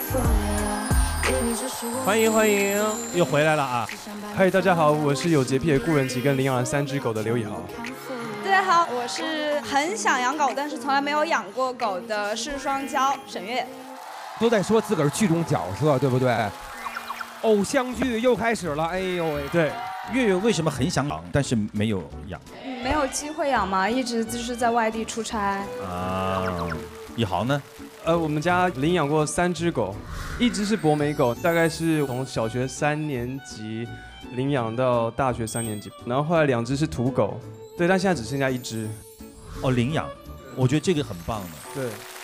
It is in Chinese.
欢迎，又回来了啊！ 嗨，大家好，我是有洁癖的顾仁吉跟领养了3只狗的刘以豪。 大家好，我是很想养狗，但是从来没有养过狗的是双骄沈月。 都在说自个儿剧中角色，对不对？偶像剧又开始了，哎呦喂！ 对，月月为什么很想养，但是没有养？ 没有机会养嘛，一直就是在外地出差。 啊，以豪呢？ 我们家领养过3只狗，一只是博美狗，大概是从小学3年级领养到大学3年级，然后后来2只是土狗，对，但现在只剩下1只。 哦，领养，我觉得这个很棒的。 对。